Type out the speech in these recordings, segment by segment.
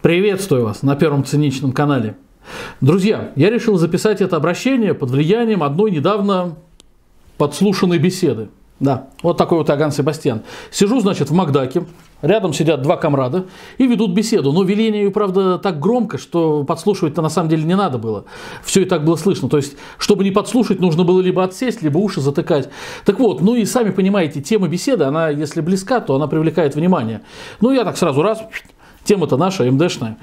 Приветствую вас на Первом циничном канале. Друзья, я решил записать это обращение под влиянием одной недавно подслушанной беседы. Да, вот такой вот Иоганн Себастьян. Сижу, значит, в Макдаке, рядом сидят два комрада и ведут беседу. Но вели они ее, правда, так громко, что подслушивать-то на самом деле не надо было. Все и так было слышно. То есть, чтобы не подслушать, нужно было либо отсесть, либо уши затыкать. Так вот, ну и сами понимаете, тема беседы, она, если близка, то она привлекает внимание. Ну, я так сразу раз, тема-то наша, МДшная.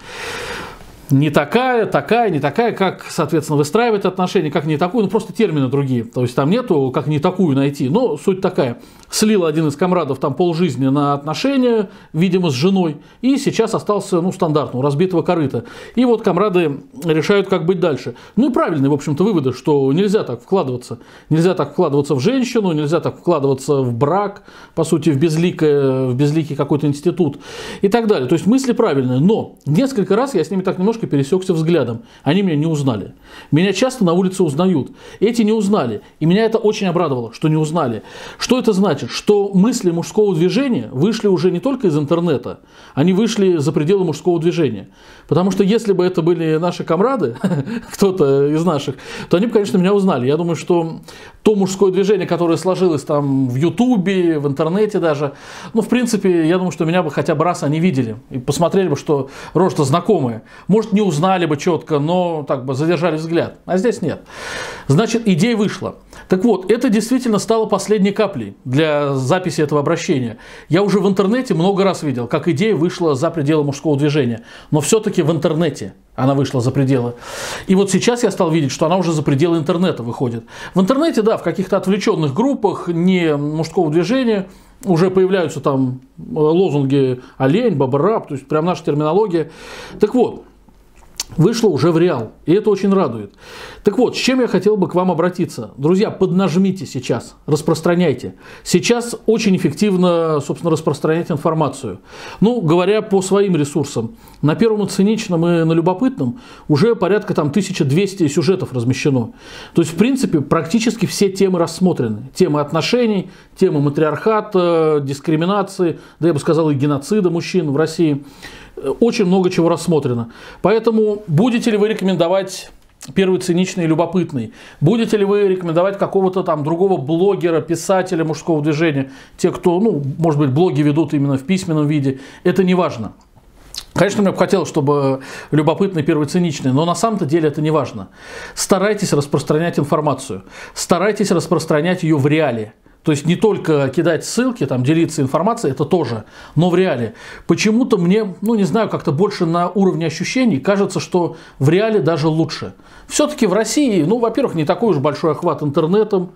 Не такая, не такая, как, соответственно, выстраивать отношения, как не такую, ну просто термины другие. То есть там нету, как не такую найти. Но суть такая. Слил один из комрадов там полжизни на отношения, видимо, с женой, и сейчас остался, ну, стандартно, у разбитого корыта. И вот комрады решают, как быть дальше. Ну и правильные, в общем-то, выводы, что нельзя так вкладываться. Нельзя так вкладываться в женщину, нельзя так вкладываться в брак, по сути, в безликий какой-то институт и так далее. То есть мысли правильные. Но несколько раз я с ними так немножко пересекся взглядом. Они меня не узнали. Меня часто на улице узнают. Эти не узнали. И меня это очень обрадовало, что не узнали. Что это значит? Что мысли мужского движения вышли уже не только из интернета, они вышли за пределы мужского движения. Потому что если бы это были наши комрады, кто-то из наших, то они бы, конечно, меня узнали. Я думаю, что то мужское движение, которое сложилось там в Ютубе, в интернете даже, ну, в принципе, я думаю, что меня бы хотя бы раз они видели и посмотрели бы, что рожа знакомая. Может, не узнали бы четко, но так бы задержали взгляд. А здесь нет. Значит, идея вышла. Так вот, это действительно стало последней каплей для записи этого обращения. Я уже в интернете много раз видел, как идея вышла за пределы мужского движения. Но все-таки в интернете она вышла за пределы. И вот сейчас я стал видеть, что она уже за пределы интернета выходит. В интернете, да, в каких-то отвлеченных группах, не мужского движения, уже появляются там лозунги «олень», «баба-раб», то есть прям наша терминология. Так вот, вышло уже в реал, и это очень радует. Так вот, с чем я хотел бы к вам обратиться. Друзья, поднажмите сейчас, распространяйте. Сейчас очень эффективно, собственно, распространять информацию. Ну, говоря по своим ресурсам, на Первом и Циничном и на Любопытном уже порядка там 1200 сюжетов размещено. То есть, в принципе, практически все темы рассмотрены. Темы отношений, темы матриархата, дискриминации, да я бы сказал и геноцида мужчин в России. Очень много чего рассмотрено. Поэтому будете ли вы рекомендовать Первый Циничный и Любопытный? Будете ли вы рекомендовать какого-то там другого блогера, писателя мужского движения? Те, кто, ну, может быть, блоги ведут именно в письменном виде. Это не важно. Конечно, мне бы хотелось, чтобы Любопытный, Первый Циничный, но на самом-то деле это не важно. Старайтесь распространять информацию. Старайтесь распространять ее в реале. То есть не только кидать ссылки, там, делиться информацией, это тоже, но в реале. Почему-то мне, ну не знаю, как-то больше на уровне ощущений кажется, что в реале даже лучше. Все-таки в России, ну, во-первых, не такой уж большой охват интернетом,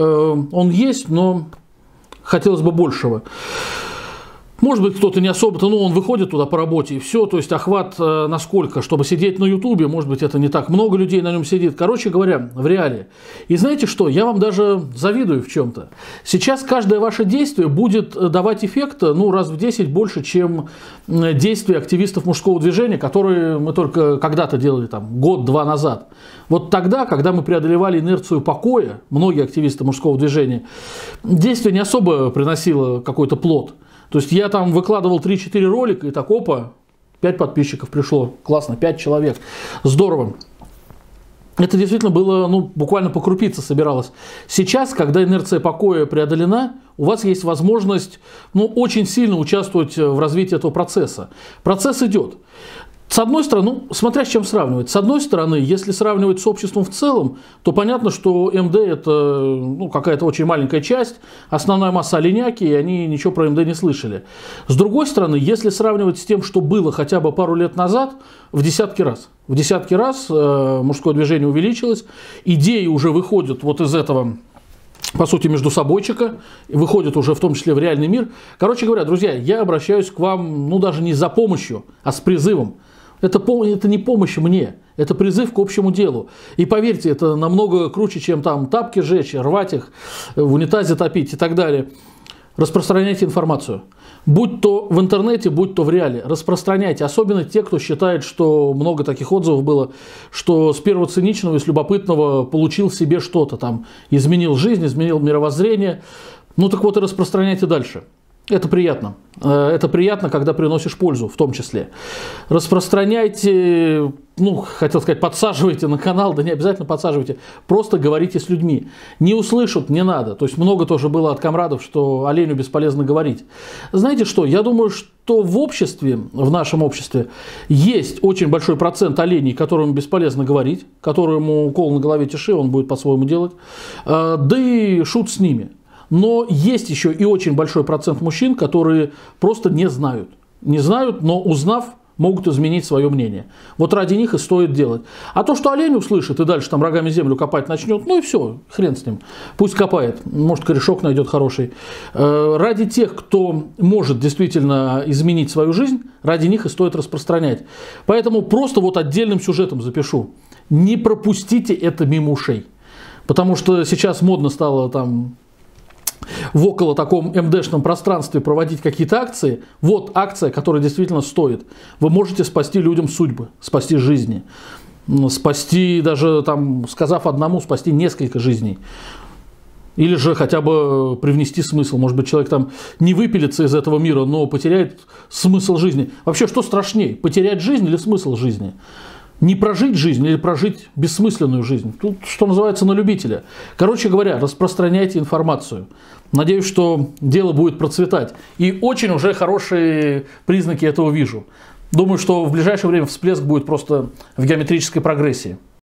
он есть, но хотелось бы большего. Может быть, кто-то не особо-то, ну, он выходит туда по работе и все, то есть охват насколько, чтобы сидеть на Ютубе, может быть, это не так много людей на нем сидит. Короче говоря, в реале. И знаете что, я вам даже завидую в чем-то. Сейчас каждое ваше действие будет давать эффекта, ну, раз в 10 больше, чем действия активистов мужского движения, которые мы только когда-то делали, там, год-два назад. Вот тогда, когда мы преодолевали инерцию покоя, многие активисты мужского движения, действие не особо приносило какой-то плод. То есть я там выкладывал 3-4 ролика, и так, опа, 5 подписчиков пришло. Классно, 5 человек. Здорово. Это действительно было, ну, буквально по крупице собиралось. Сейчас, когда инерция покоя преодолена, у вас есть возможность, ну, очень сильно участвовать в развитии этого процесса. Процесс идет. С одной стороны, ну, смотря с чем сравнивать. С одной стороны, если сравнивать с обществом в целом, то понятно, что МД это, ну, какая-то очень маленькая часть, основная масса оленяки, и они ничего про МД не слышали. С другой стороны, если сравнивать с тем, что было хотя бы пару лет назад, в десятки раз. В десятки раз мужское движение увеличилось, идеи уже выходят вот из этого, по сути, междусобойчика, выходят уже в том числе в реальный мир. Короче говоря, друзья, я обращаюсь к вам, ну, даже не за помощью, а с призывом. Это не помощь мне, это призыв к общему делу. И поверьте, это намного круче, чем там тапки жечь, рвать их, в унитазе топить и так далее. Распространяйте информацию. Будь то в интернете, будь то в реале. Распространяйте. Особенно те, кто считает, что много таких отзывов было, что с Первого Циничного и с Любопытного получил себе что-то там, изменил жизнь, изменил мировоззрение. Ну так вот и распространяйте дальше. Это приятно. Это приятно, когда приносишь пользу, в том числе. Распространяйте, хотел сказать, подсаживайте на канал, да не обязательно подсаживайте, просто говорите с людьми. Не услышат, не надо. То есть много тоже было от комрадов, что оленю бесполезно говорить. Знаете что, я думаю, что в обществе, в нашем обществе, есть очень большой процент оленей, которым бесполезно говорить, которому укол на голове тиши, он будет по-своему делать, да и шут с ними. Но есть еще и очень большой процент мужчин, которые просто не знают. Не знают, но узнав, могут изменить свое мнение. Вот ради них и стоит делать. А то, что олень услышит и дальше там рогами землю копать начнет, ну и все, хрен с ним. Пусть копает, может корешок найдет хороший. Ради тех, кто может действительно изменить свою жизнь, ради них и стоит распространять. Поэтому просто вот отдельным сюжетом запишу. Не пропустите это мимо ушей. Потому что сейчас модно стало там в около таком МДшном пространстве проводить какие-то акции. Вот акция, которая действительно стоит. Вы можете спасти людям судьбы, спасти жизни. Спасти даже, там, сказав одному, спасти несколько жизней. Или же хотя бы привнести смысл. Может быть, человек там не выпилится из этого мира, но потеряет смысл жизни. Вообще, что страшнее? Потерять жизнь или смысл жизни? Не прожить жизнь или прожить бессмысленную жизнь. Тут, что называется, на любителя. Короче говоря, распространяйте информацию. Надеюсь, что дело будет процветать. И очень уже хорошие признаки этого вижу. Думаю, что в ближайшее время всплеск будет просто в геометрической прогрессии.